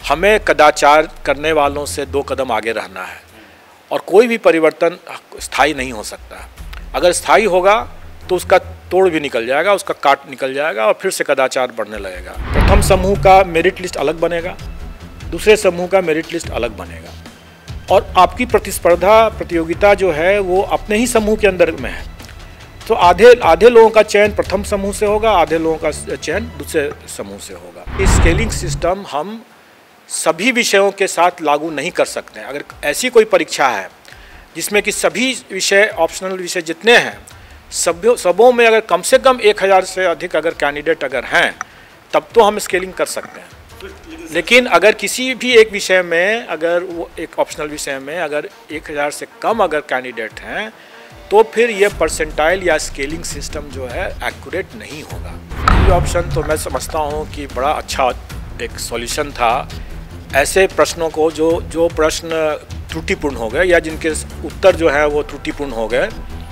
हमें कदाचार करने वालों से 2 कदम आगे रहना है और कोई भी परिवर्तन स्थायी नहीं हो सकता। अगर स्थायी होगा तो उसका तोड़ भी निकल जाएगा, उसका काट निकल जाएगा और फिर से कदाचार बढ़ने लगेगा। प्रथम समूह का मेरिट लिस्ट अलग बनेगा, दूसरे समूह का मेरिट लिस्ट अलग बनेगा और आपकी प्रतियोगिता जो है वो अपने ही समूह के अंदर में है। तो आधे लोगों का चयन प्रथम समूह से होगा, आधे लोगों का चयन दूसरे समूह से होगा। इस स्केलिंग सिस्टम हम सभी विषयों के साथ लागू नहीं कर सकते हैं। अगर ऐसी कोई परीक्षा है जिसमें कि सभी विषय ऑप्शनल विषय जितने हैं सबों में अगर कम से कम 1000 से अधिक अगर कैंडिडेट अगर हैं तब तो हम स्केलिंग कर सकते हैं। लेकिन अगर किसी भी एक विषय में अगर वो एक ऑप्शनल विषय में अगर 1000 से कम अगर कैंडिडेट हैं तो फिर ये परसेंटाइल या स्केलिंग सिस्टम जो है एक्यूरेट नहीं होगा। ये ऑप्शन तो मैं समझता हूँ कि बड़ा अच्छा एक सॉल्यूशन था ऐसे प्रश्नों को जो प्रश्न त्रुटिपूर्ण हो गए या जिनके उत्तर जो है वो त्रुटिपूर्ण हो गए।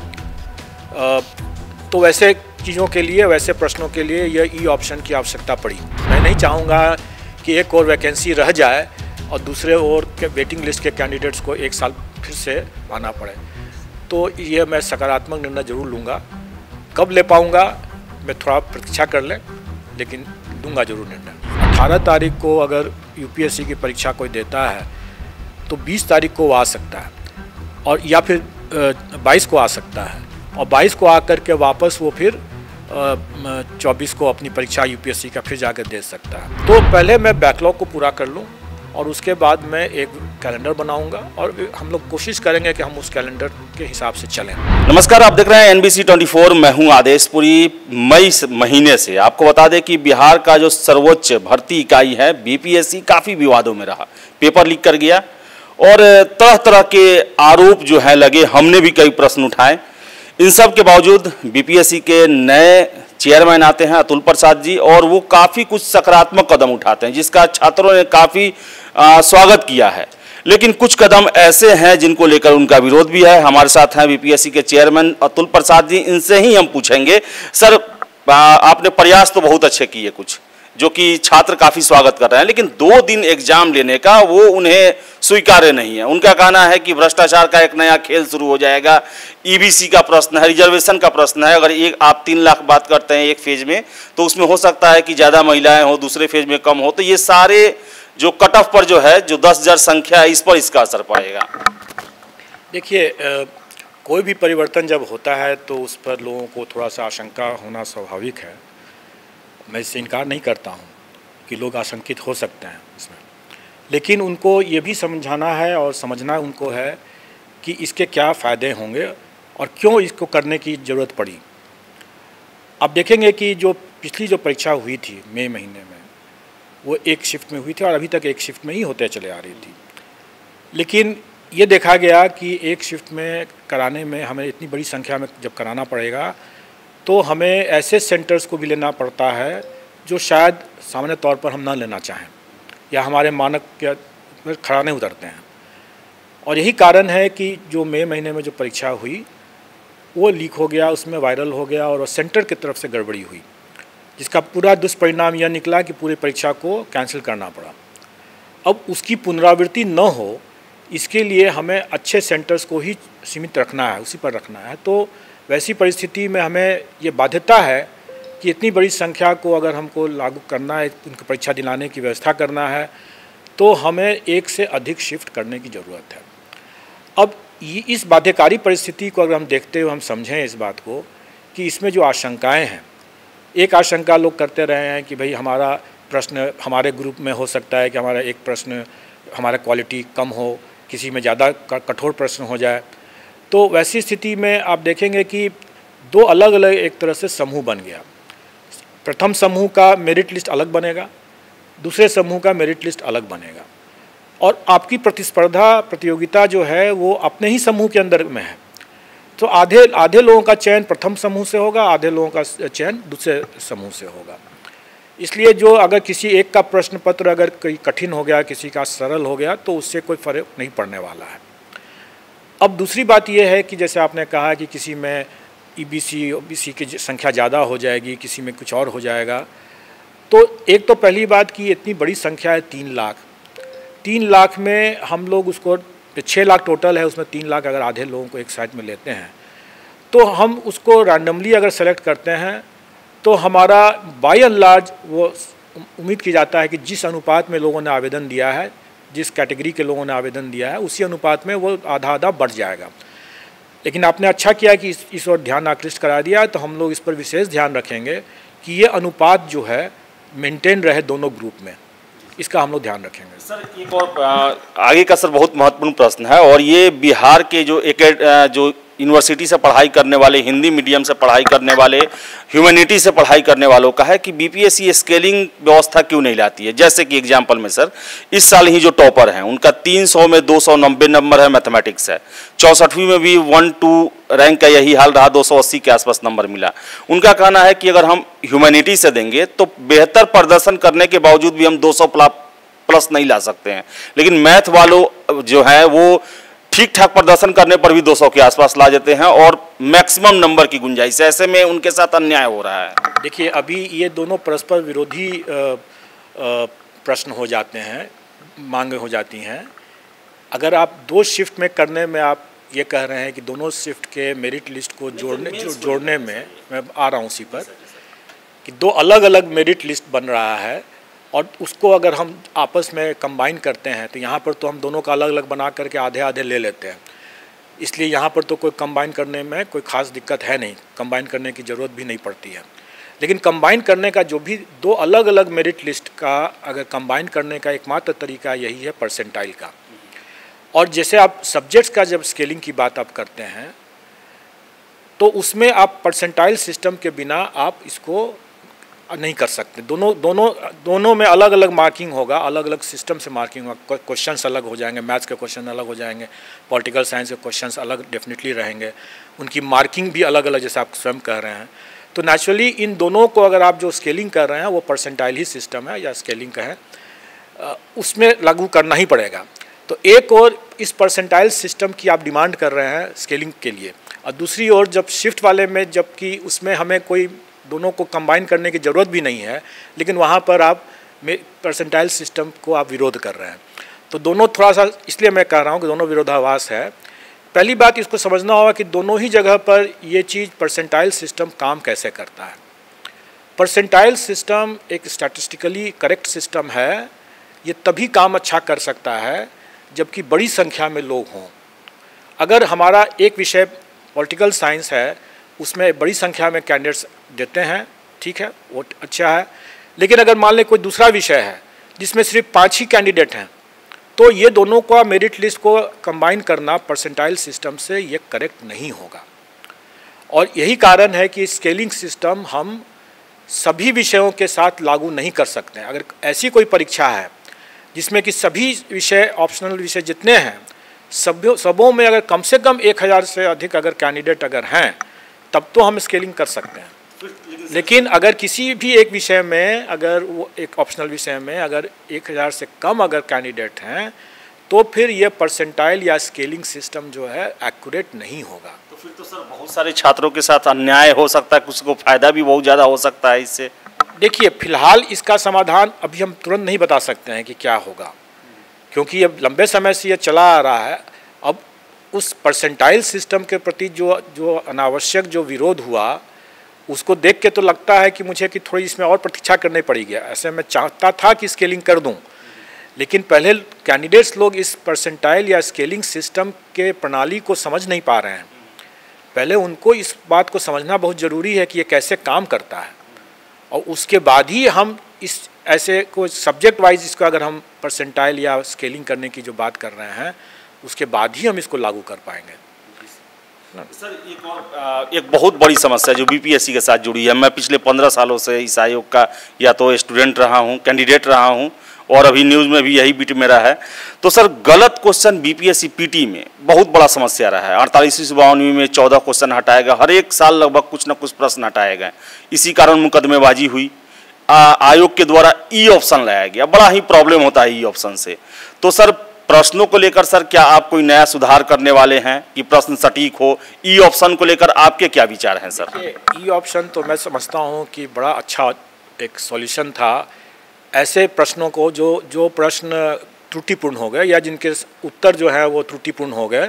तो वैसे चीज़ों के लिए, वैसे प्रश्नों के लिए यह ई ऑप्शन की आवश्यकता पड़ी। मैं नहीं चाहूँगा कि एक और वैकेंसी रह जाए और दूसरे और के वेटिंग लिस्ट के कैंडिडेट्स को 1 साल फिर से आना पड़े। तो ये मैं सकारात्मक निर्णय जरूर लूँगा। कब ले पाऊँगा मैं थोड़ा प्रतीक्षा कर लें, लेकिन लूँगा जरूर निर्णय। 18 तारीख को अगर यूपीएससी की परीक्षा कोई देता है तो 20 तारीख को वो आ सकता है और या फिर 22 को आ सकता है और 22 को आकर के वापस वो फिर 24 को अपनी परीक्षा यूपीएससी का फिर जाकर दे सकता है। तो पहले मैं बैकलॉग को पूरा कर लूँ और उसके बाद मैं एक कैलेंडर बनाऊंगा और हम लोग कोशिश करेंगे कि हम उस कैलेंडर के हिसाब से चलें। नमस्कार, आप देख रहे हैं NBC 24। मैं हूं आदेशपुरी। मई महीने से आपको बता दें कि बिहार का जो सर्वोच्च भर्ती इकाई है बीपीएससी काफ़ी विवादों में रहा। पेपर लीक कर गया और तरह तरह के आरोप जो है लगे। हमने भी कई प्रश्न उठाए। इन सब के बावजूद बीपीएससी के नए चेयरमैन आते हैं अतुल प्रसाद जी और वो काफ़ी कुछ सकारात्मक कदम उठाते हैं जिसका छात्रों ने काफ़ी स्वागत किया है। लेकिन कुछ कदम ऐसे हैं जिनको लेकर उनका विरोध भी है। हमारे साथ हैं बीपीएससी के चेयरमैन अतुल प्रसाद जी। इनसे ही हम पूछेंगे, सर आपने प्रयास तो बहुत अच्छे किए कुछ जो कि छात्र काफ़ी स्वागत कर रहे हैं, लेकिन 2 दिन एग्जाम लेने का वो उन्हें स्वीकार्य नहीं है। उनका कहना है कि भ्रष्टाचार का एक नया खेल शुरू हो जाएगा। ईबीसी का प्रश्न है, रिजर्वेशन का प्रश्न है। अगर आप 3 लाख बात करते हैं एक फेज में तो उसमें हो सकता है कि ज़्यादा महिलाएं हो, दूसरे फेज में कम हो। तो ये सारे जो कट ऑफ पर जो है जो 10,000 संख्या है इस पर इसका असर पड़ेगा। देखिए, कोई भी परिवर्तन जब होता है तो उस पर लोगों को थोड़ा सा आशंका होना स्वाभाविक है। मैं इससे इनकार नहीं करता हूँ कि लोग आशंकित हो सकते हैं इसमें, लेकिन उनको ये भी समझाना है और समझना उनको है कि इसके क्या फ़ायदे होंगे और क्यों इसको करने की ज़रूरत पड़ी। अब देखेंगे कि जो पिछली जो परीक्षा हुई थी मई महीने में वो एक शिफ्ट में हुई थी और अभी तक एक शिफ्ट में ही होते चले आ रही थी। लेकिन ये देखा गया कि एक शिफ्ट में कराने में हमें इतनी बड़ी संख्या में जब कराना पड़ेगा तो हमें ऐसे सेंटर्स को भी लेना पड़ता है जो शायद सामान्य तौर पर हम ना लेना चाहें या हमारे मानक के खड़ा नहीं उतरते हैं। और यही कारण है कि जो मई महीने में जो परीक्षा हुई वो लीक हो गया, उसमें वायरल हो गया और सेंटर की तरफ से गड़बड़ी हुई, जिसका पूरा दुष्परिणाम यह निकला कि पूरी परीक्षा को कैंसिल करना पड़ा। अब उसकी पुनरावृत्ति न हो इसके लिए हमें अच्छे सेंटर्स को ही सीमित रखना है, उसी पर रखना है। तो वैसी परिस्थिति में हमें ये बाध्यता है कि इतनी बड़ी संख्या को अगर हमको लागू करना है, उनको परीक्षा दिलाने की व्यवस्था करना है तो हमें एक से अधिक शिफ्ट करने की ज़रूरत है। अब इस बाध्यकारी परिस्थिति को अगर हम देखते हुए हम समझें इस बात को कि इसमें जो आशंकाएं हैं, एक आशंका लोग करते रहे हैं कि भाई हमारा प्रश्न हमारे ग्रुप में हो सकता है कि हमारा एक प्रश्न हमारा क्वालिटी कम हो, किसी में ज़्यादा कठोर प्रश्न हो जाए। तो वैसी स्थिति में आप देखेंगे कि 2 अलग अलग एक तरह से समूह बन गया। प्रथम समूह का मेरिट लिस्ट अलग बनेगा, दूसरे समूह का मेरिट लिस्ट अलग बनेगा और आपकी प्रतियोगिता जो है वो अपने ही समूह के अंदर में है। तो आधे लोगों का चयन प्रथम समूह से होगा, आधे लोगों का चयन दूसरे समूह से होगा। इसलिए जो अगर किसी एक का प्रश्न पत्र अगर कोई कठिन हो गया, किसी का सरल हो गया तो उससे कोई फर्क नहीं पड़ने वाला है। अब दूसरी बात यह है कि जैसे आपने कहा कि किसी में ईबीसी ओबीसी की संख्या ज़्यादा हो जाएगी, किसी में कुछ और हो जाएगा। तो एक तो पहली बात कि इतनी बड़ी संख्या है 3 लाख, 3 लाख में हम लोग उसको 6 लाख टोटल है, उसमें 3 लाख अगर आधे लोगों को एक साइड में लेते हैं तो हम उसको रैंडमली अगर सेलेक्ट करते हैं तो हमारा बाय एंड लार्ज वो उम्मीद की जाता है कि जिस अनुपात में लोगों ने आवेदन दिया है, जिस कैटेगरी के लोगों ने आवेदन दिया है, उसी अनुपात में वो आधा आधा बढ़ जाएगा। लेकिन आपने अच्छा किया कि इस ओर ध्यान आकृष्ट करा दिया, तो हम लोग इस पर विशेष ध्यान रखेंगे कि ये अनुपात जो है मेंटेन रहे दोनों ग्रुप में, इसका हम लोग ध्यान रखेंगे। सर एक और आगे का सर बहुत महत्वपूर्ण प्रश्न है, और ये बिहार के जो यूनिवर्सिटी से पढ़ाई करने वाले, हिंदी मीडियम से पढ़ाई करने वाले, ह्यूमैनिटी से पढ़ाई करने वालों का है कि बीपीएससी स्केलिंग व्यवस्था क्यों नहीं लाती है। जैसे कि एग्जाम्पल में सर इस साल ही जो टॉपर हैं उनका 300 में 290 नंबर है, मैथमेटिक्स है। 64वीं में भी 1-2 रैंक का यही हाल रहा, 280 के आसपास नंबर मिला। उनका कहना है कि अगर हम ह्यूमैनिटी से देंगे तो बेहतर प्रदर्शन करने के बावजूद भी हम 200 प्लस नहीं ला सकते हैं, लेकिन मैथ वालों जो है वो ठीक ठाक प्रदर्शन करने पर भी 200 के आसपास ला देते हैं और मैक्सिमम नंबर की गुंजाइश है। ऐसे में उनके साथ अन्याय हो रहा है। देखिए, अभी ये दोनों परस्पर विरोधी प्रश्न हो जाते हैं, मांगे हो जाती हैं। अगर आप 2 शिफ्ट में करने में आप ये कह रहे हैं कि दोनों शिफ्ट के मेरिट लिस्ट को जोड़ने में, मैं आ रहा हूँ उसी पर, कि 2 अलग अलग मेरिट लिस्ट बन रहा है और उसको अगर हम आपस में कंबाइन करते हैं तो यहाँ पर तो हम दोनों का अलग अलग बना करके आधे आधे ले लेते हैं, इसलिए यहाँ पर तो कोई कंबाइन करने में कोई ख़ास दिक्कत है नहीं, कंबाइन करने की ज़रूरत भी नहीं पड़ती है। लेकिन कंबाइन करने का जो भी 2 अलग अलग मेरिट लिस्ट का अगर कंबाइन करने का एकमात्र तरीका यही है परसेंटाइल का। और जैसे आप सब्जेक्ट्स का जब स्केलिंग की बात आप करते हैं तो उसमें आप परसेंटाइल सिस्टम के बिना आप इसको नहीं कर सकते। दोनों में अलग अलग मार्किंग होगा, अलग अलग सिस्टम से मार्किंग होगा, क्वेश्चंस अलग हो जाएंगे, मैथ्स के क्वेश्चन अलग हो जाएंगे, पॉलिटिकल साइंस के क्वेश्चंस अलग डेफिनेटली रहेंगे, उनकी मार्किंग भी अलग अलग जैसे आप स्वयं कह रहे हैं। तो नेचुरली इन दोनों को अगर आप जो स्केलिंग कर रहे हैं वो परसेंटाइल ही सिस्टम है या स्केलिंग का है, उसमें लागू करना ही पड़ेगा। तो एक और इस परसेंटाइल सिस्टम की आप डिमांड कर रहे हैं स्केलिंग के लिए, और दूसरी ओर जब शिफ्ट वाले में जबकि उसमें हमें कोई दोनों को कंबाइन करने की ज़रूरत भी नहीं है, लेकिन वहाँ पर आप परसेंटाइल सिस्टम को आप विरोध कर रहे हैं। तो दोनों थोड़ा सा, इसलिए मैं कह रहा हूँ कि दोनों विरोधाभास है। पहली बात इसको समझना होगा कि दोनों ही जगह पर ये चीज़ परसेंटाइल सिस्टम काम कैसे करता है। परसेंटाइल सिस्टम एक स्टैटिस्टिकली करेक्ट सिस्टम है, ये तभी काम अच्छा कर सकता है जबकि बड़ी संख्या में लोग हों। अगर हमारा एक विषय पॉलिटिकल साइंस है, उसमें बड़ी संख्या में कैंडिडेट्स देते हैं, ठीक है, वो अच्छा है। लेकिन अगर मान लें कोई दूसरा विषय है जिसमें सिर्फ 5 ही कैंडिडेट हैं, तो ये दोनों का मेरिट लिस्ट को कंबाइन करना परसेंटाइल सिस्टम से ये करेक्ट नहीं होगा। और यही कारण है कि स्केलिंग सिस्टम हम सभी विषयों के साथ लागू नहीं कर सकते हैं। अगर ऐसी कोई परीक्षा है जिसमें कि सभी विषय, ऑप्शनल विषय जितने हैं, सबों में अगर कम से कम 1000 से अधिक अगर कैंडिडेट अगर हैं, तब तो हम स्केलिंग कर सकते हैं। लेकिन अगर किसी भी एक विषय में, अगर वो एक ऑप्शनल विषय में अगर 1000 से कम अगर कैंडिडेट हैं, तो फिर ये परसेंटाइल या स्केलिंग सिस्टम जो है एक्यूरेट नहीं होगा। तो फिर तो सर बहुत सारे छात्रों के साथ अन्याय हो सकता है, कुछ को फायदा भी बहुत ज़्यादा हो सकता है इससे। देखिए, फिलहाल इसका समाधान अभी हम तुरंत नहीं बता सकते हैं कि क्या होगा, क्योंकि अब लंबे समय से ये चला आ रहा है। अब उस परसेंटाइल सिस्टम के प्रति जो अनावश्यक जो विरोध हुआ, उसको देख के तो लगता है कि मुझे कि थोड़ी इसमें और प्रतीक्षा करनी पड़ेगी। ऐसे मैं चाहता था कि स्केलिंग कर दूं, लेकिन पहले कैंडिडेट्स लोग इस परसेंटाइल या स्केलिंग सिस्टम के प्रणाली को समझ नहीं पा रहे हैं। पहले उनको इस बात को समझना बहुत ज़रूरी है कि ये कैसे काम करता है, और उसके बाद ही हम इस ऐसे कोई सब्जेक्ट वाइज इसको अगर हम परसेंटाइल या स्केलिंग करने की जो बात कर रहे हैं, उसके बाद ही हम इसको लागू कर पाएंगे। सर एक बहुत बड़ी समस्या जो बीपीएससी के साथ जुड़ी है, मैं पिछले 15 सालों से इस आयोग का या तो स्टूडेंट रहा हूं, कैंडिडेट रहा हूं, और अभी न्यूज़ में भी यही बिट मेरा है। तो सर गलत क्वेश्चन बीपीएससी पीटी में बहुत बड़ा समस्या रहा है। 48वीं में 14 क्वेश्चन हटाए गए, हर एक साल लगभग कुछ न कुछ प्रश्न हटाए गए। इसी कारण मुकदमेबाजी हुई। आयोग के द्वारा ई ऑप्शन लाया गया, बड़ा ही प्रॉब्लम होता है ई ऑप्शन से। तो सर प्रश्नों को लेकर सर क्या आप कोई नया सुधार करने वाले हैं कि प्रश्न सटीक हो? ई ऑप्शन को लेकर आपके क्या विचार हैं सर? ई ऑप्शन तो मैं समझता हूं कि बड़ा अच्छा एक सॉल्यूशन था। ऐसे प्रश्नों को जो प्रश्न त्रुटिपूर्ण हो गए या जिनके उत्तर जो है वो त्रुटिपूर्ण हो गए,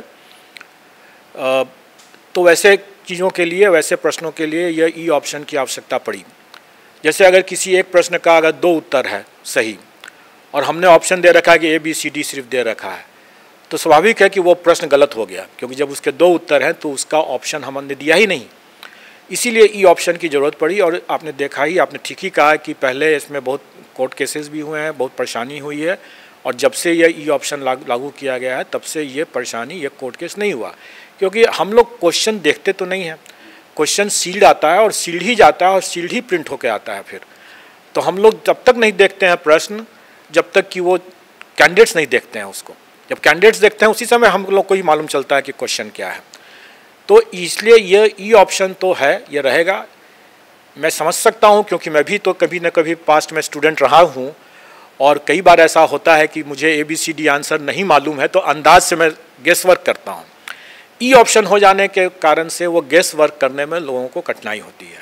तो वैसे चीज़ों के लिए, वैसे प्रश्नों के लिए यह ई ऑप्शन की आवश्यकता पड़ी। जैसे अगर किसी एक प्रश्न का अगर 2 उत्तर है सही और हमने ऑप्शन दे रखा है कि ABCD सिर्फ दे रखा है, तो स्वाभाविक है कि वो प्रश्न गलत हो गया, क्योंकि जब उसके 2 उत्तर हैं तो उसका ऑप्शन हमने दिया ही नहीं। इसीलिए ई ऑप्शन की ज़रूरत पड़ी। और आपने देखा ही, आपने ठीक ही कहा कि पहले इसमें बहुत कोर्ट केसेस भी हुए हैं, बहुत परेशानी हुई है, और जब से यह ई ऑप्शन लागू किया गया है तब से ये परेशानी, ये कोर्ट केस नहीं हुआ। क्योंकि हम लोग क्वेश्चन देखते तो नहीं हैं, क्वेश्चन सील्ड आता है और सील्ड ही जाता है और सील्ड ही प्रिंट होकर आता है। फिर तो हम लोग जब तक नहीं देखते हैं प्रश्न, जब तक कि वो कैंडिडेट्स नहीं देखते हैं उसको, जब कैंडिडेट्स देखते हैं उसी समय हम लोग को ही मालूम चलता है कि क्वेश्चन क्या है। तो इसलिए ये ई ऑप्शन तो है, ये रहेगा। मैं समझ सकता हूँ, क्योंकि मैं भी तो कभी न कभी पास्ट में स्टूडेंट रहा हूँ, और कई बार ऐसा होता है कि मुझे ABCD आंसर नहीं मालूम है तो अंदाज से मैं गेस वर्क करता हूँ। ई ऑप्शन हो जाने के कारण से वो गेस वर्क करने में लोगों को कठिनाई होती है।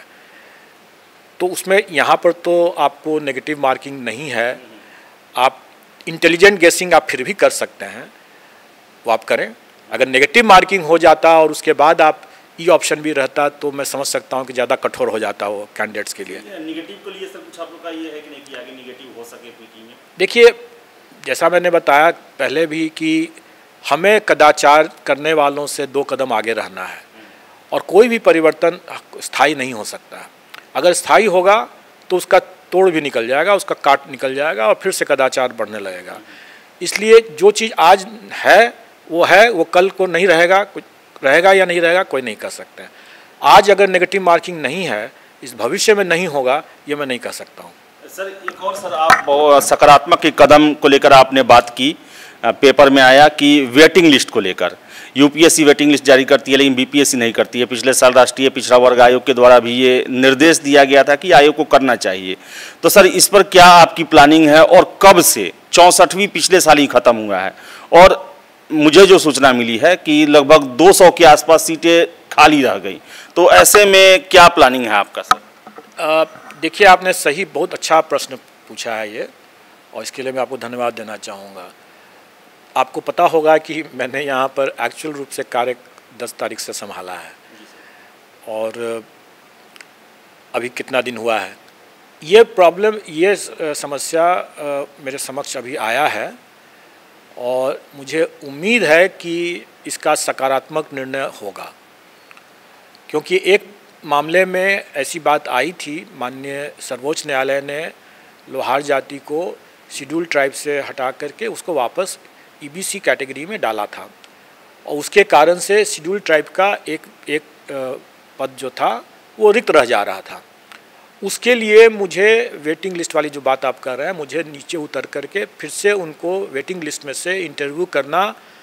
तो उसमें यहाँ पर तो आपको नेगेटिव मार्किंग नहीं है, आप इंटेलिजेंट गेसिंग आप फिर भी कर सकते हैं, वो आप करें। अगर नेगेटिव मार्किंग हो जाता और उसके बाद आप ई ऑप्शन भी रहता तो मैं समझ सकता हूँ कि ज़्यादा कठोर हो जाता वो कैंडिडेट्स के लिए। नेगेटिव के लिए सर कुछ आप लोग का ये है कि नहीं कि आगे नेगेटिव हो सके पीटी में? देखिए, जैसा मैंने बताया पहले भी कि हमें कदाचार करने वालों से 2 कदम आगे रहना है, और कोई भी परिवर्तन स्थायी नहीं हो सकता। अगर स्थायी होगा तो उसका तोड़ भी निकल जाएगा, उसका काट निकल जाएगा और फिर से कदाचार बढ़ने लगेगा। इसलिए जो चीज़ आज है वो कल को नहीं रहेगा, कुछ रहेगा या नहीं रहेगा कोई नहीं कह सकते हैं। आज अगर नेगेटिव मार्किंग नहीं है, इस भविष्य में नहीं होगा, ये मैं नहीं कह सकता हूँ। सर एक और सर, आप सकारात्मक के कदम को लेकर आपने बात की, पेपर में आया कि वेटिंग लिस्ट को लेकर UPSC वेटिंग लिस्ट जारी करती है लेकिन BPSC नहीं करती है। पिछले साल राष्ट्रीय पिछड़ा वर्ग आयोग के द्वारा भी ये निर्देश दिया गया था कि आयोग को करना चाहिए। तो सर इस पर क्या आपकी प्लानिंग है और कब से? 64वीं पिछले साल ही खत्म हुआ है और मुझे जो सूचना मिली है कि लगभग 200 के आसपास सीटें खाली रह गई। तो ऐसे में क्या प्लानिंग है आपका सर? देखिए, आपने सही, बहुत अच्छा प्रश्न पूछा है ये, और इसके लिए मैं आपको धन्यवाद देना चाहूँगा। आपको पता होगा कि मैंने यहाँ पर एक्चुअल रूप से कार्य 10 तारीख से संभाला है, और अभी कितना दिन हुआ है। ये प्रॉब्लम, ये समस्या मेरे समक्ष अभी आया है, और मुझे उम्मीद है कि इसका सकारात्मक निर्णय होगा। क्योंकि एक मामले में ऐसी बात आई थी, माननीय सर्वोच्च न्यायालय ने लोहार जाति को शेड्यूल ट्राइब से हटा करके उसको वापस EBC कैटेगरी में डाला था, और उसके कारण से शेड्यूल ट्राइब का एक पद जो था वो रिक्त रह जा रहा था। उसके लिए मुझे वेटिंग लिस्ट वाली जो बात आप कर रहे हैं, मुझे नीचे उतर करके फिर से उनको वेटिंग लिस्ट में से इंटरव्यू करना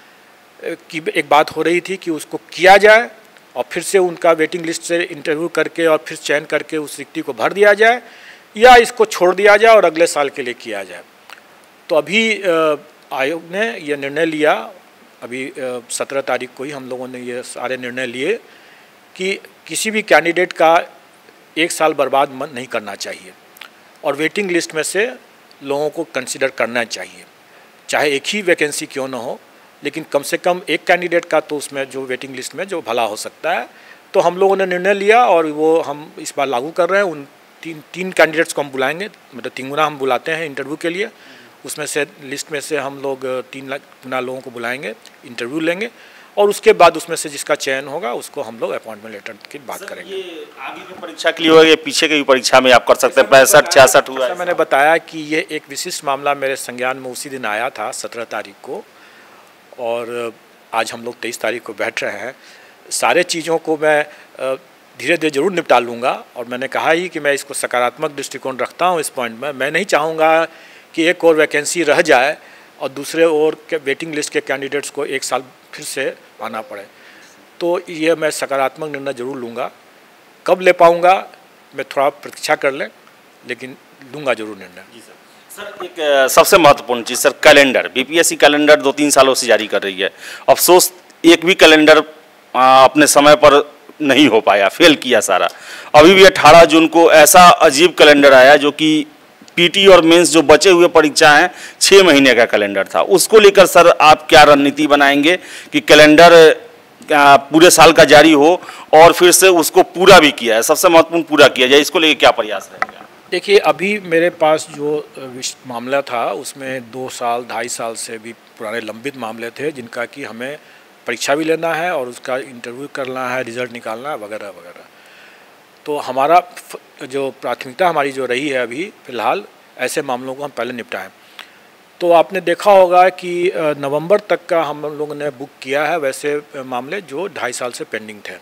की एक बात हो रही थी कि उसको किया जाए, और फिर से उनका वेटिंग लिस्ट से इंटरव्यू करके और फिर चयन करके उस रिक्ति को भर दिया जाए, या इसको छोड़ दिया जाए और अगले साल के लिए किया जाए। तो अभी आयोग ने यह निर्णय लिया, अभी 17 तारीख को ही हम लोगों ने ये सारे निर्णय लिए कि किसी भी कैंडिडेट का 1 साल बर्बाद नहीं करना चाहिए, और वेटिंग लिस्ट में से लोगों को कंसिडर करना चाहिए, चाहे एक ही वैकेंसी क्यों ना हो, लेकिन कम से कम एक कैंडिडेट का तो उसमें जो वेटिंग लिस्ट में जो भला हो सकता है। तो हम लोगों ने निर्णय लिया और वो हम इस बार लागू कर रहे हैं। उन तीन कैंडिडेट्स को हम बुलाएंगे, मतलब 3 गुना हम बुलाते हैं इंटरव्यू के लिए। उसमें से लिस्ट में से हम लोग 3 गुना लोगों को बुलाएंगे, इंटरव्यू लेंगे, और उसके बाद उसमें से जिसका चयन होगा उसको हम लोग अपॉइंटमेंट लेटर की बात करेंगे। ये आगे की परीक्षा के लिए होगा, ये पीछे की परीक्षा में आप कर सकते हैं? 65-66 हुआ है। मैंने बताया कि ये एक विशिष्ट मामला मेरे संज्ञान में उसी दिन आया था 17 तारीख को, और आज हम लोग 23 तारीख को बैठ रहे हैं। सारे चीज़ों को मैं धीरे धीरे जरूर निपटा लूँगा, और मैंने कहा ही कि मैं इसको सकारात्मक दृष्टिकोण रखता हूँ इस पॉइंट में। मैं नहीं चाहूँगा कि एक और वैकेंसी रह जाए और दूसरे और वेटिंग लिस्ट के कैंडिडेट्स को 1 साल फिर से आना पड़े। तो ये मैं सकारात्मक निर्णय जरूर लूँगा। कब ले पाऊँगा मैं थोड़ा प्रतीक्षा कर लें, लेकिन लूँगा जरूर निर्णय। जी सर, एक सबसे महत्वपूर्ण चीज़ सर, कैलेंडर। BPSC कैलेंडर 2-3 सालों से जारी कर रही है। अफसोस एक भी कैलेंडर अपने समय पर नहीं हो पाया, फेल किया सारा। अभी भी 18 जून को ऐसा अजीब कैलेंडर आया जो कि पीटी और मेंस जो बचे हुए परीक्षा हैं 6 महीने का कैलेंडर था, उसको लेकर सर आप क्या रणनीति बनाएंगे कि कैलेंडर पूरे साल का जारी हो और फिर से उसको पूरा भी किया है, सबसे महत्वपूर्ण पूरा किया जाए, इसको लेकर क्या प्रयास रहेगा? देखिए, अभी मेरे पास जो मामला था उसमें 2 साल 2.5 साल से भी पुराने लंबित मामले थे, जिनका कि हमें परीक्षा भी लेना है और उसका इंटरव्यू करना है, रिजल्ट निकालना है वगैरह वगैरह। तो हमारा जो प्राथमिकता हमारी जो रही है अभी फ़िलहाल, ऐसे मामलों को हम पहले निपटाएं। तो आपने देखा होगा कि नवंबर तक का हम लोगों ने बुक किया है वैसे मामले जो 2.5 साल से पेंडिंग थे,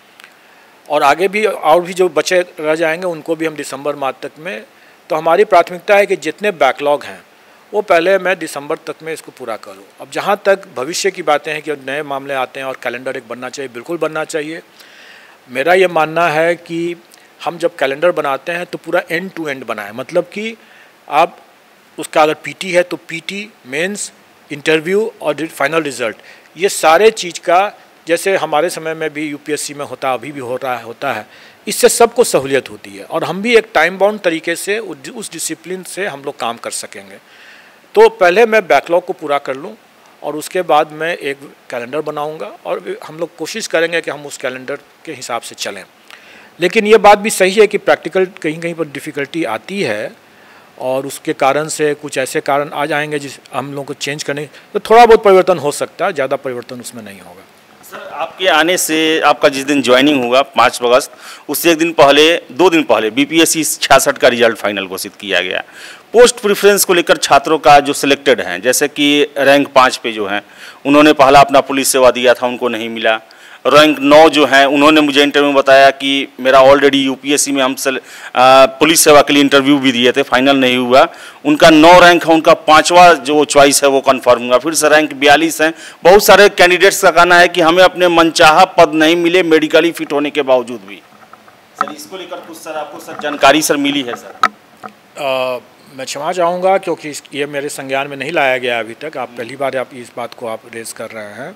और आगे भी और भी जो बचे रह जाएंगे उनको भी हम दिसंबर माह तक में। तो हमारी प्राथमिकता है कि जितने बैकलॉग हैं वो पहले मैं दिसंबर तक में इसको पूरा करूं। अब जहां तक भविष्य की बातें हैं कि नए मामले आते हैं और कैलेंडर एक बनना चाहिए, बिल्कुल बनना चाहिए। मेरा ये मानना है कि हम जब कैलेंडर बनाते हैं तो पूरा एंड टू एंड बनाएं, मतलब कि आप उसका अगर पीटी है तो पीटी, मेंस, इंटरव्यू और फाइनल रिज़ल्ट, ये सारे चीज़ का जैसे हमारे समय में भी यूपीएससी में होता, अभी भी होता है, इससे सबको सहूलियत होती है और हम भी एक टाइम बाउंड तरीके से उस डिसिप्लिन से हम लोग काम कर सकेंगे। तो पहले मैं बैकलॉग को पूरा कर लूं और उसके बाद मैं एक कैलेंडर बनाऊंगा और हम लोग कोशिश करेंगे कि हम उस कैलेंडर के हिसाब से चलें। लेकिन ये बात भी सही है कि प्रैक्टिकल कहीं कहीं पर डिफ़िकल्टी आती है और उसके कारण से कुछ ऐसे कारण आ जाएंगे जिस हम लोग को चेंज करने, तो थोड़ा बहुत परिवर्तन हो सकता है, ज़्यादा परिवर्तन उसमें नहीं होगा। सर, आपके आने से आपका जिस दिन ज्वाइनिंग होगा 5 अगस्त, उससे 2 दिन पहले बीपीएससी 66 का रिजल्ट फाइनल घोषित किया गया। पोस्ट प्रेफरेंस को लेकर छात्रों का जो सिलेक्टेड हैं, जैसे कि रैंक 5 पे जो हैं उन्होंने पहला अपना पुलिस सेवा दिया था, उनको नहीं मिला। रैंक 9 जो हैं उन्होंने मुझे इंटरव्यू में बताया कि मेरा ऑलरेडी यूपीएससी में हम पुलिस सेवा के लिए इंटरव्यू भी दिए थे, फाइनल नहीं हुआ। उनका 9 रैंक है, उनका 5वां जो चॉइस है वो कन्फर्म हुआ। फिर से रैंक 42 है। बहुत सारे कैंडिडेट्स का कहना है कि हमें अपने मनचाहा पद नहीं मिले मेडिकली फिट होने के बावजूद भी। सर, इसको लेकर कुछ सर आपको सर जानकारी सर मिली है? सर मैं क्षमा चाहूँगा क्योंकि ये मेरे संज्ञान में नहीं लाया गया अभी तक। आप पहली बार आप इस बात को आप रेज़ कर रहे हैं।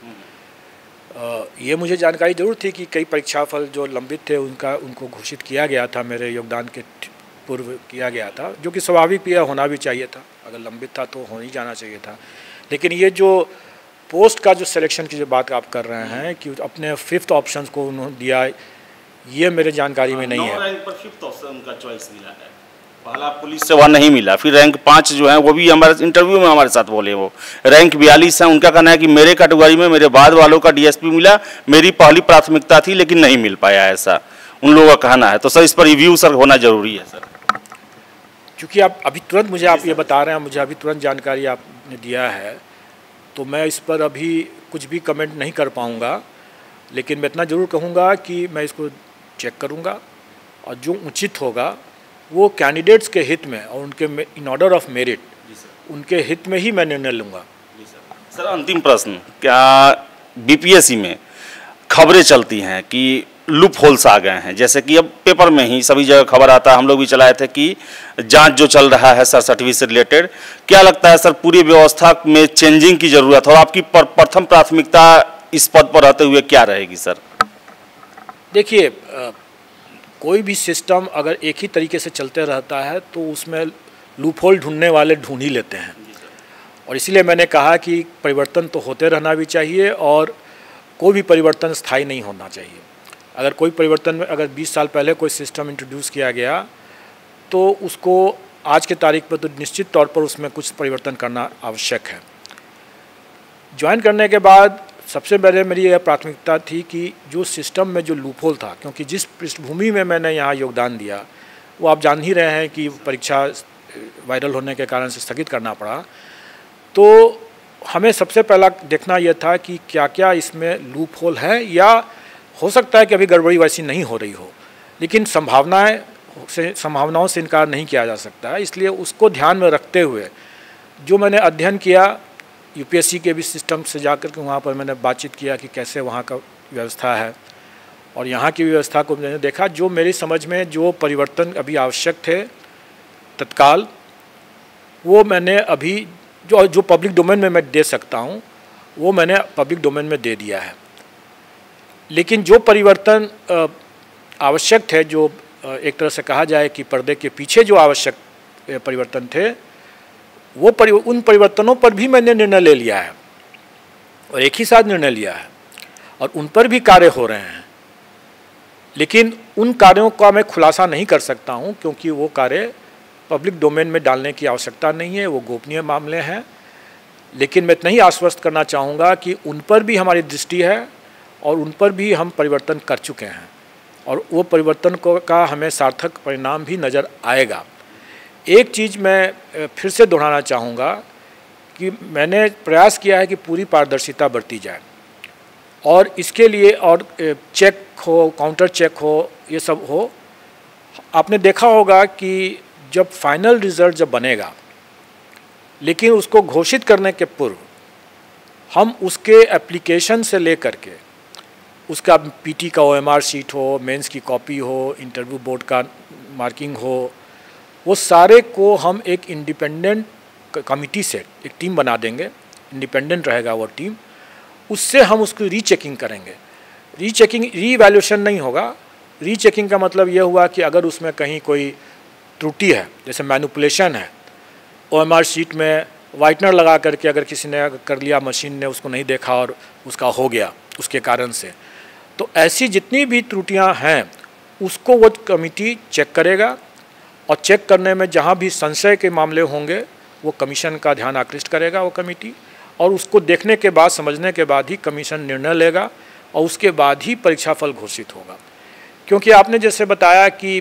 ये मुझे जानकारी जरूर थी कि कई परीक्षाफल जो लंबित थे उनको घोषित किया गया था, मेरे योगदान के पूर्व किया गया था, जो कि स्वाभाविक भी होना भी चाहिए था। अगर लंबित था तो हो ही जाना चाहिए था। लेकिन ये जो पोस्ट का जो सिलेक्शन की जो बात आप कर रहे हैं कि अपने 5th ऑप्शन को उन्होंने दिया, ये मेरे जानकारी में नहीं है। 9 रैंक पर 5th ऑप्शन उनका चॉइस मिला है, पहला पुलिस सेवा नहीं मिला। फिर रैंक 5 जो है वो भी हमारे इंटरव्यू में हमारे साथ बोले, वो रैंक 42 है। उनका कहना है कि मेरे कैटेगरी में मेरे बाद वालों का डीएसपी मिला, मेरी पहली प्राथमिकता थी लेकिन नहीं मिल पाया, ऐसा उन लोगों का कहना है। तो सर इस पर रिव्यू सर होना जरूरी है। सर क्योंकि आप अभी तुरंत मुझे आप ये बता रहे हैं, मुझे अभी तुरंत जानकारी आपने दिया है, तो मैं इस पर अभी कुछ भी कमेंट नहीं कर पाऊँगा। लेकिन मैं इतना ज़रूर कहूँगा कि मैं इसको चेक करूँगा और जो उचित होगा वो कैंडिडेट्स के हित में और उनके इन ऑर्डर ऑफ मेरिट उनके हित में ही मैं निर्णय लूँगा। सर अंतिम प्रश्न, क्या बीपीएससी में खबरें चलती हैं कि लूप होल्स आ गए हैं, जैसे कि अब पेपर में ही सभी जगह खबर आता है, हम लोग भी चलाए थे कि जांच जो चल रहा है सर सर्टिफिकेट से रिलेटेड, क्या लगता है सर पूरी व्यवस्था में चेंजिंग की ज़रूरत है और आपकी प्रथम प्राथमिकता इस पद पर रहते हुए क्या रहेगी? सर देखिए, कोई भी सिस्टम अगर एक ही तरीके से चलते रहता है तो उसमें लूपहोल ढूंढने वाले ढूंढ ही लेते हैं, और इसीलिए मैंने कहा कि परिवर्तन तो होते रहना भी चाहिए और कोई भी परिवर्तन स्थायी नहीं होना चाहिए। अगर कोई परिवर्तन में अगर 20 साल पहले कोई सिस्टम इंट्रोड्यूस किया गया तो उसको आज के तारीख पर तो निश्चित तौर पर उसमें कुछ परिवर्तन करना आवश्यक है। ज्वाइन करने के बाद सबसे पहले मेरी यह प्राथमिकता थी कि जो सिस्टम में जो लूपहोल था, क्योंकि जिस पृष्ठभूमि में मैंने यहाँ योगदान दिया वो आप जान ही रहे हैं कि परीक्षा वायरल होने के कारण से स्थगित करना पड़ा, तो हमें सबसे पहला देखना यह था कि क्या क्या इसमें लूपहोल है, या हो सकता है कि अभी गड़बड़ी वैसी नहीं हो रही हो, लेकिन संभावनाओं से इनकार नहीं किया जा सकता है। इसलिए उसको ध्यान में रखते हुए जो मैंने अध्ययन किया, यूपीएससी के भी सिस्टम से जाकर के वहाँ पर मैंने बातचीत किया कि कैसे वहाँ का व्यवस्था है और यहाँ की व्यवस्था को मैंने देखा। जो मेरी समझ में जो परिवर्तन अभी आवश्यक थे तत्काल, वो मैंने अभी जो पब्लिक डोमेन में मैं दे सकता हूँ वो मैंने पब्लिक डोमेन में दे दिया है। लेकिन जो परिवर्तन आवश्यक थे, जो एक तरह से कहा जाए कि पर्दे के पीछे जो आवश्यक परिवर्तन थे वो उन परिवर्तनों पर भी मैंने निर्णय ले लिया है और एक ही साथ निर्णय लिया है और उन पर भी कार्य हो रहे हैं, लेकिन उन कार्यों का मैं खुलासा नहीं कर सकता हूं क्योंकि वो कार्य पब्लिक डोमेन में डालने की आवश्यकता नहीं है, वो गोपनीय मामले हैं। लेकिन मैं इतना ही आश्वस्त करना चाहूँगा कि उन पर भी हमारी दृष्टि है और उन पर भी हम परिवर्तन कर चुके हैं और वो परिवर्तन का हमें सार्थक परिणाम भी नज़र आएगा। एक चीज़ मैं फिर से दोहराना चाहूँगा कि मैंने प्रयास किया है कि पूरी पारदर्शिता बरती जाए और इसके लिए और चेक हो, काउंटर चेक हो, ये सब हो। आपने देखा होगा कि जब फाइनल रिज़ल्ट जब बनेगा, लेकिन उसको घोषित करने के पूर्व हम उसके एप्लीकेशन से लेकर के उसका पीटी का ओएमआर शीट हो, मेंस की कॉपी हो, इंटरव्यू बोर्ड का मार्किंग हो, वो सारे को हम एक इंडिपेंडेंट कमिटी से एक टीम बना देंगे, इंडिपेंडेंट रहेगा वो टीम, उससे हम उसकी रीचेकिंग करेंगे। रीचेकिंग रीवैल्यूएशन नहीं होगा। रीचेकिंग का मतलब ये हुआ कि अगर उसमें कहीं कोई त्रुटि है, जैसे मैनिपुलेशन है, ओएमआर शीट में वाइटनर लगा करके अगर किसी ने कर लिया, मशीन ने उसको नहीं देखा और उसका हो गया उसके कारण से, तो ऐसी जितनी भी त्रुटियां हैं उसको वो कमेटी चेक करेगा और चेक करने में जहां भी संशय के मामले होंगे वो कमीशन का ध्यान आकृष्ट करेगा वो कमेटी, और उसको देखने के बाद, समझने के बाद ही कमीशन निर्णय लेगा और उसके बाद ही परीक्षाफल घोषित होगा। क्योंकि आपने जैसे बताया कि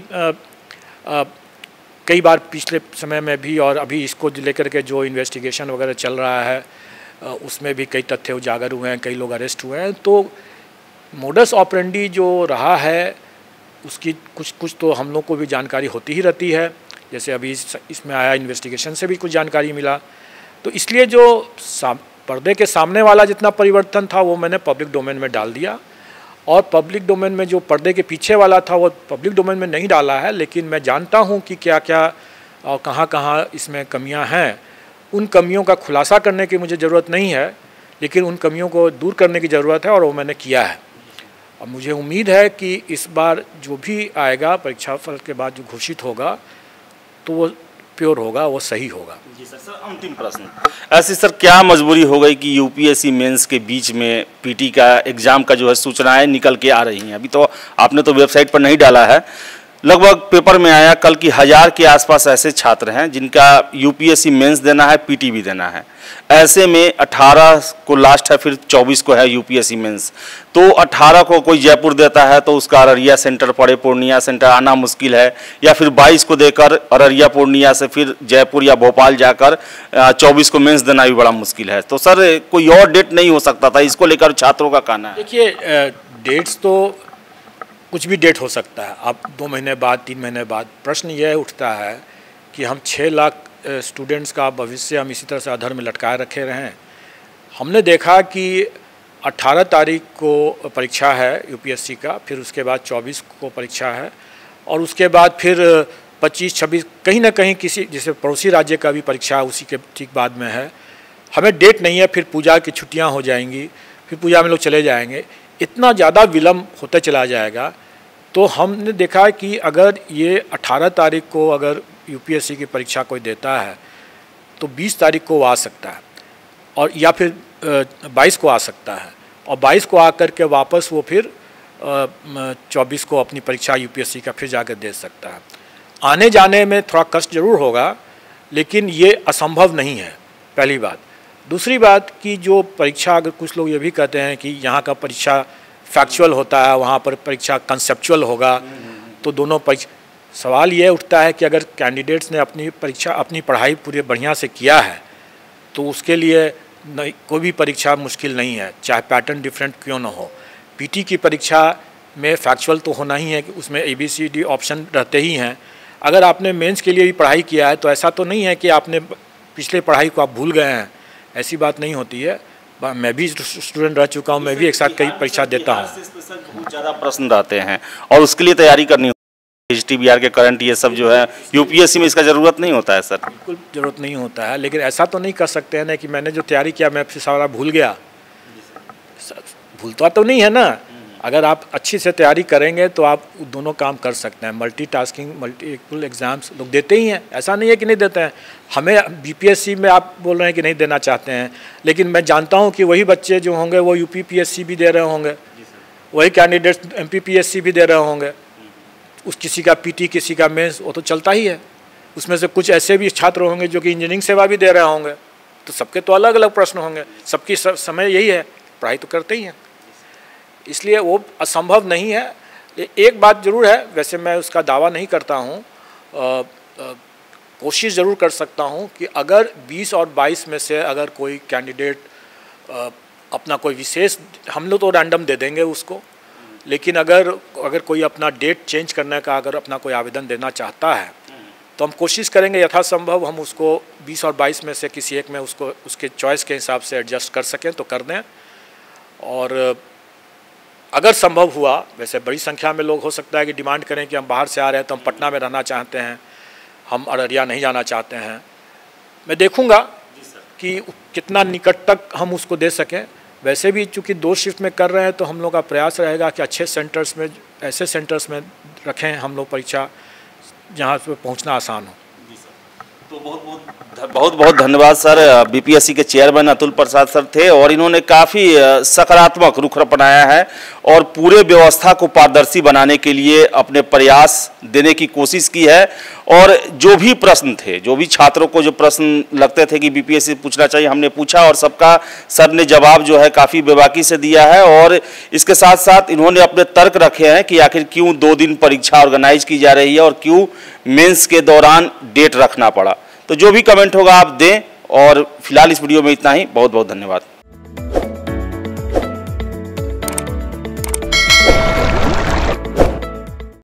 कई बार पिछले समय में भी और अभी इसको लेकर के जो इन्वेस्टिगेशन वगैरह चल रहा है उसमें भी कई तथ्य उजागर हुए हैं, कई लोग अरेस्ट हुए हैं। तो मोडस ऑपरेंडी जो रहा है उसकी कुछ तो हम लोग को भी जानकारी होती ही रहती है, जैसे अभी इसमें आया इन्वेस्टिगेशन से भी कुछ जानकारी मिला। तो इसलिए जो पर्दे के सामने वाला जितना परिवर्तन था वो मैंने पब्लिक डोमेन में डाल दिया और पब्लिक डोमेन में जो पर्दे के पीछे वाला था वो पब्लिक डोमेन में नहीं डाला है। लेकिन मैं जानता हूँ कि क्या क्या और कहाँ इसमें कमियाँ हैं। उन कमियों का खुलासा करने की मुझे ज़रूरत नहीं है, लेकिन उन कमियों को दूर करने की ज़रूरत है और वो मैंने किया है। अब मुझे उम्मीद है कि इस बार जो भी आएगा परीक्षाफल के बाद जो घोषित होगा तो वो प्योर होगा, वो सही होगा। जी सर। अंतिम प्रश्न, ऐसी सर क्या मजबूरी हो गई कि यूपीएससी मेंस के बीच में पीटी का एग्ज़ाम का जो है सूचनाएं निकल के आ रही हैं? अभी तो आपने तो वेबसाइट पर नहीं डाला है, लगभग पेपर में आया कल की 1000 के आसपास ऐसे छात्र हैं जिनका यूपीएससी मेंस देना है, पीटी भी देना है। ऐसे में 18 को लास्ट है, फिर 24 को है यूपीएससी मेंस। तो 18 को कोई जयपुर देता है तो उसका अररिया सेंटर पड़े, पूर्णिया सेंटर आना मुश्किल है, या फिर 22 को देकर अररिया पूर्णिया से फिर जयपुर या भोपाल जाकर 24 को मेंस देना भी बड़ा मुश्किल है। तो सर कोई और डेट नहीं हो सकता था? इसको लेकर छात्रों का कहना है। देखिए, डेट्स तो कुछ भी डेट हो सकता है। अब 2 महीने बाद, 3 महीने बाद प्रश्न यह उठता है कि हम 6 लाख स्टूडेंट्स का भविष्य हम इसी तरह से अधर में लटकाए रखे रहें। हमने देखा कि 18 तारीख को परीक्षा है यूपीएससी का, फिर उसके बाद 24 को परीक्षा है और उसके बाद फिर 25-26 कहीं ना कहीं किसी जैसे पड़ोसी राज्य का भी परीक्षा उसी के ठीक बाद में है। हमें डेट नहीं है, फिर पूजा की छुट्टियां हो जाएंगी, फिर पूजा में लोग चले जाएंगे, इतना ज़्यादा विलम्ब होता चला जाएगा। तो हमने देखा कि अगर ये 18 तारीख को अगर यूपीएससी की परीक्षा कोई देता है तो 20 तारीख को वो आ सकता है और या फिर 22 को आ सकता है और 22 को आकर के वापस वो फिर 24 को अपनी परीक्षा यूपीएससी का फिर जाकर दे सकता है। आने जाने में थोड़ा कष्ट जरूर होगा, लेकिन ये असंभव नहीं है, पहली बात। दूसरी बात कि जो परीक्षा, अगर कुछ लोग ये भी कहते हैं कि यहाँ का परीक्षा फैक्चुअल होता है, वहाँ पर परीक्षा कंसेप्चुअल होगा, तो दोनों परीक्षा, सवाल ये उठता है कि अगर कैंडिडेट्स ने अपनी पढ़ाई पूरी बढ़िया से किया है तो उसके लिए कोई भी परीक्षा मुश्किल नहीं है, चाहे पैटर्न डिफरेंट क्यों ना हो। पीटी की परीक्षा में फैक्चुअल तो होना ही है कि उसमें ABCD ऑप्शन रहते ही हैं। अगर आपने मेंस के लिए भी पढ़ाई किया है तो ऐसा तो नहीं है कि आपने पिछले पढ़ाई को आप भूल गए हैं, ऐसी बात नहीं होती है। मैं भी स्टूडेंट रह चुका हूँ, मैं भी एक साथ कई परीक्षा देता हूँ। बहुत ज़्यादा प्रश्न रहते हैं और उसके लिए तैयारी करनी होती है। HTBR के करंट ये सब जो है यूपीएससी में इसका ज़रूरत नहीं होता है सर? बिल्कुल ज़रूरत नहीं होता है, लेकिन ऐसा तो नहीं कर सकते हैं ना कि मैंने जो तैयारी किया मैं फिर सारा भूल गया। भूलता तो नहीं है ना, अगर आप अच्छी से तैयारी करेंगे तो आप दोनों काम कर सकते हैं। मल्टीटास्किंग मल्टीपल एग्ज़ाम्स लोग देते ही हैं, ऐसा नहीं है कि नहीं देते हैं। हमें बीपीएससी में आप बोल रहे हैं कि नहीं देना चाहते हैं, लेकिन मैं जानता हूं कि वही बच्चे जो होंगे वो यूपीपीएससी भी दे रहे होंगे, वही कैंडिडेट्स एमपीपीएससी भी दे रहे होंगे। उस किसी का पीटी, किसी का मेंस, वो तो चलता ही है। उसमें से कुछ ऐसे भी छात्र होंगे जो कि इंजीनियरिंग सेवा भी दे रहे होंगे, तो सबके तो अलग अलग प्रश्न होंगे। सबकी समय यही है, पढ़ाई तो करते ही हैं, इसलिए वो असंभव नहीं है। एक बात ज़रूर है, वैसे मैं उसका दावा नहीं करता हूँ, कोशिश ज़रूर कर सकता हूँ कि अगर 20 और 22 में से अगर कोई कैंडिडेट अपना कोई विशेष, हम लोग तो रैंडम दे देंगे उसको, लेकिन अगर कोई अपना डेट चेंज करने का अगर अपना कोई आवेदन देना चाहता है तो हम कोशिश करेंगे यथासंभव हम उसको 20 और 22 में से किसी एक में उसको उसके चॉइस के हिसाब से एडजस्ट कर सकें तो कर दें। और अगर संभव हुआ, वैसे बड़ी संख्या में लोग हो सकता है कि डिमांड करें कि हम बाहर से आ रहे हैं तो हम पटना में रहना चाहते हैं, हम अररिया नहीं जाना चाहते हैं। मैं देखूंगा कि कितना निकट तक हम उसको दे सकें। वैसे भी चूँकि 2 शिफ्ट में कर रहे हैं तो हम लोग का प्रयास रहेगा कि अच्छे सेंटर्स में, ऐसे सेंटर्स में रखें हम लोग परीक्षा जहाँ पे पहुँचना आसान हो। तो बहुत बहुत धन्यवाद सर। बीपीएससी के चेयरमैन अतुल प्रसाद सर थे और इन्होंने काफ़ी सकारात्मक रुख अपनाया है और पूरे व्यवस्था को पारदर्शी बनाने के लिए अपने प्रयास देने की कोशिश की है। और जो भी प्रश्न थे, जो भी छात्रों को जो प्रश्न लगते थे कि बीपीएससी पूछना चाहिए, हमने पूछा और सबका सर ने जवाब जो है काफ़ी बेबाकी से दिया है। और इसके साथ साथ इन्होंने अपने तर्क रखे हैं कि आखिर क्यों 2 दिन परीक्षा ऑर्गेनाइज की जा रही है और क्यों मेंस के दौरान डेट रखना पड़ा। तो जो भी कमेंट होगा आप दें, और फिलहाल इस वीडियो में इतना ही। बहुत बहुत धन्यवाद।